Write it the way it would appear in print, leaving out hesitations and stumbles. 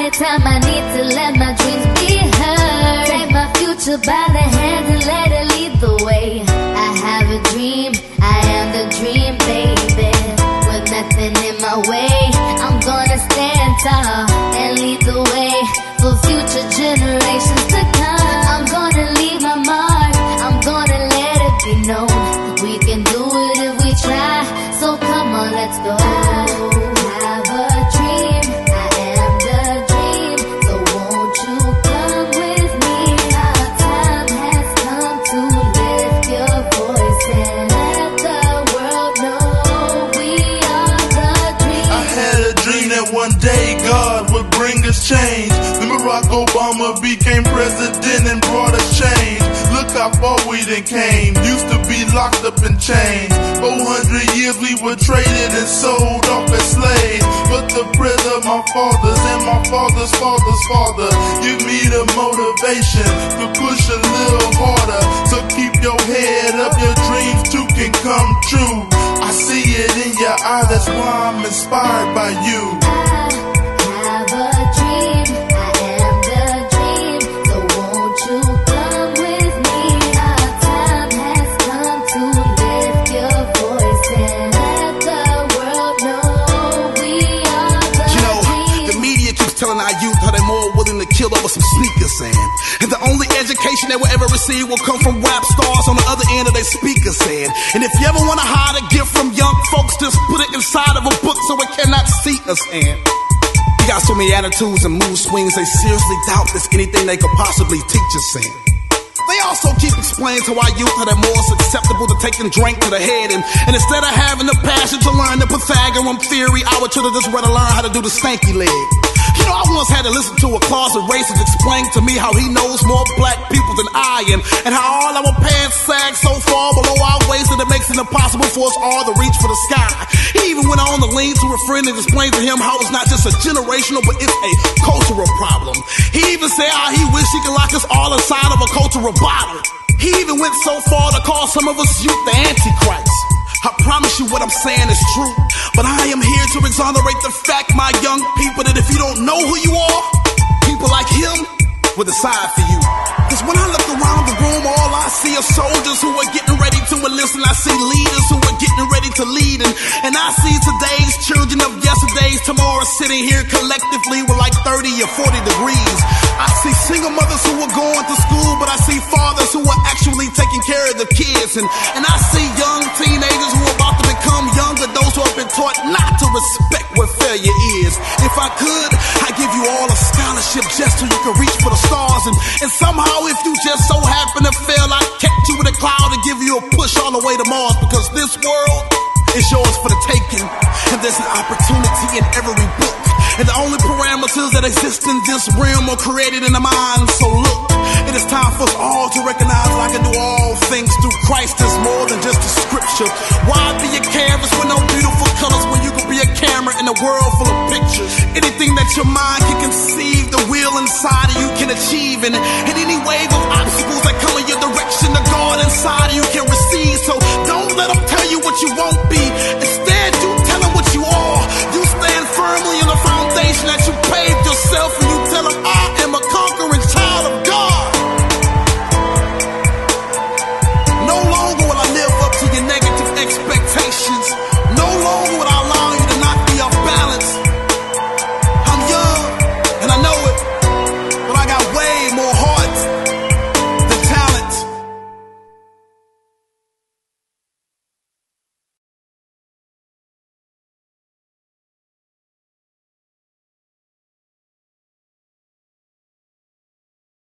only time I need to let my dreams be heard. Take my future by the hand and let it lead the way. I have a dream, I am the dream, baby. With nothing in my way, I'm gonna stand tall and lead the way for future generations to come. I'm gonna leave my mark, I'm gonna let it be known. We can do it if we try, so come on, let's go. One day God would bring us change. Then Barack Obama became president and brought us change. Look how far we done came. Used to be locked up in chains. 400 years we were traded and sold off as slaves. But the breath of my fathers and my father's father's father give me the motivation to push a little harder. So keep your head up, your dreams too can come true. I see it in your eye, that's why I'm inspired by you. Kill over some sneakers and the only education they will ever receive will come from rap stars on the other end of their speakers and if you ever want to hide a gift from young folks, just put it inside of a book so it cannot see us you got so many attitudes and mood swings, they seriously doubt there's anything they could possibly teach us They also keep explaining to our youth that it's more susceptible to taking drink to the head and instead of having the passion to learn the Pythagorean theory, I would have just rather learn how to do the stanky leg. You know, I once had to listen to a closet racist explain to me how he knows more black people than I am, and how all our pants sag so far below our waist that it makes it impossible for us all to reach for the sky. He even went on to lean to a friend and explain to him how it's not just a generational, but it's a cultural problem. He even said how he wished he could lock us all inside of a cultural bottle. He even went so far to call some of us youth the Antichrist. I promise you what I'm saying is true, but I am here to exonerate the fact, my young people, that if you don't know who you are, people like him will decide for you. Cause when I look around the room, all I see are soldiers who are getting ready to enlist, and I see leaders who are getting ready to lead, and I see today's children of yesterday's tomorrow sitting here collectively with like 30 or 40 degrees. I see single mothers who are going to school, but I see fathers who are actually taking care of the kids, and I see young teenagers who are about to become young adults who have been taught not to respect what failure is. If I could, I'd give you all a scholarship just so you can reach for the stars, and somehow if you just so happen to fail, I kept you in a cloud and give you a push all the way to Mars, because this world is yours for the taking, and there's an opportunity in every book, and the only parameters that exist in this realm are created in the mind. So look, it is time for us all to recognize that I can do all things through Christ. Is more than just a scripture. Why be a canvas with no beautiful colors when you could be a camera in a world full of pictures? Anything that your mind can conceive, the will inside of you can achieve, and any wave of obstacles that come in your direction, the God inside of you can receive. So don't let them tell you what you won't